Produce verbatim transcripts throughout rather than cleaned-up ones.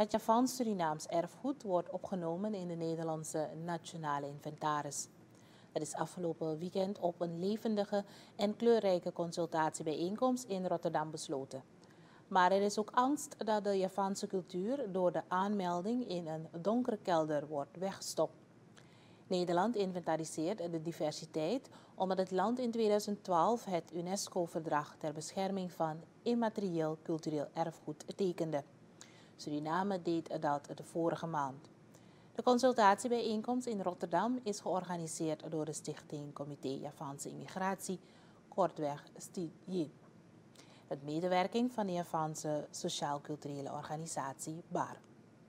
Het Javaans-Surinaams erfgoed wordt opgenomen in de Nederlandse Nationale Inventaris. Dat is afgelopen weekend op een levendige en kleurrijke consultatiebijeenkomst in Rotterdam besloten. Maar er is ook angst dat de Javaanse cultuur door de aanmelding in een donkere kelder wordt weggestopt. Nederland inventariseert de diversiteit omdat het land in tweeduizend twaalf het UNESCO-verdrag ter bescherming van immaterieel cultureel erfgoed tekende. Suriname deed dat de vorige maand. De consultatiebijeenkomst in Rotterdam is georganiseerd door de stichting Comité Javaanse Immigratie, kortweg S T I J, met medewerking van de Javaanse Sociaal-Culturele Organisatie B A R.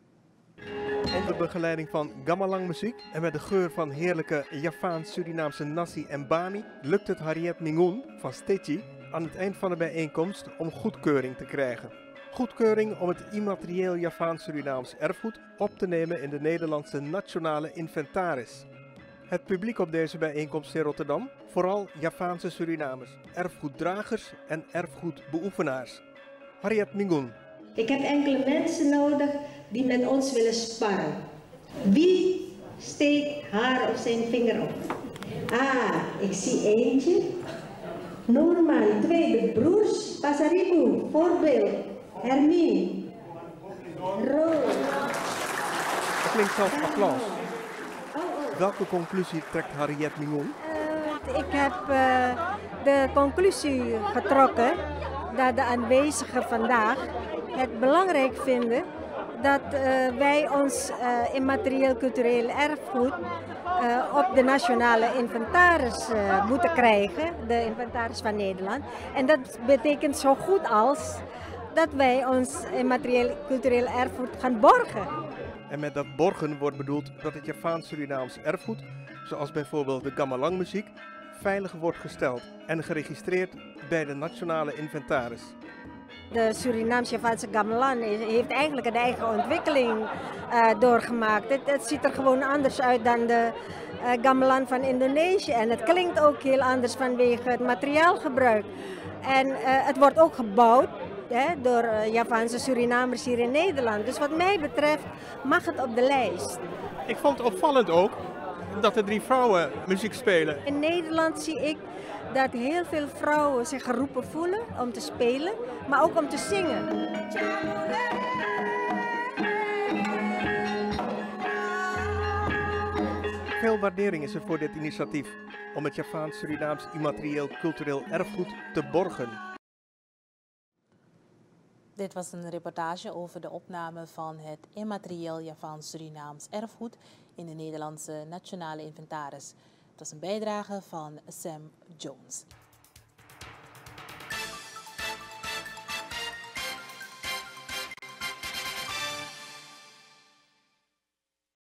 Onder begeleiding van gamelan muziek en met de geur van heerlijke Javaans-Surinaamse nasi en bami lukt het Harriet Mingoen van S T I J I aan het eind van de bijeenkomst om goedkeuring te krijgen. Goedkeuring om het immaterieel Javaans-Surinaams erfgoed op te nemen in de Nederlandse Nationale Inventaris. Het publiek op deze bijeenkomst in Rotterdam, vooral Javaanse Surinamers, erfgoeddragers en erfgoedbeoefenaars. Harriet Mingoen. Ik heb enkele mensen nodig die met ons willen sparren. Wie steekt haar of zijn vinger op? Ah, ik zie eentje. Norman, twee, de broers. Pasaribu, voorbeeld. Hermine. Roos. Dat klinkt zelfs applaus. Welke conclusie trekt Harriet Mingoen? Uh, ik heb uh, de conclusie getrokken dat de aanwezigen vandaag het belangrijk vinden dat uh, wij ons uh, immaterieel cultureel erfgoed uh, op de nationale inventaris uh, moeten krijgen, de inventaris van Nederland. En dat betekent zo goed als dat wij ons immaterieel cultureel erfgoed gaan borgen. En met dat borgen wordt bedoeld dat het Javaans-Surinaams erfgoed, zoals bijvoorbeeld de gamelan muziek, veilig wordt gesteld en geregistreerd bij de Nationale Inventaris. De Surinaams-Javaanse gamelan heeft eigenlijk een eigen ontwikkeling uh, doorgemaakt. Het, het ziet er gewoon anders uit dan de uh, gamelan van Indonesië. En het klinkt ook heel anders vanwege het materiaalgebruik. En uh, het wordt ook gebouwd hè, door uh, Javaanse Surinamers hier in Nederland. Dus wat mij betreft mag het op de lijst. Ik vond het opvallend ook dat er drie vrouwen muziek spelen. In Nederland zie ik dat heel veel vrouwen zich geroepen voelen om te spelen, maar ook om te zingen. Veel waardering is er voor dit initiatief om het Javaans-Surinaams immaterieel cultureel erfgoed te borgen. Dit was een reportage over de opname van het immaterieel Javaans-Surinaams erfgoed in de Nederlandse Nationale Inventaris. Het was een bijdrage van Sam Jones.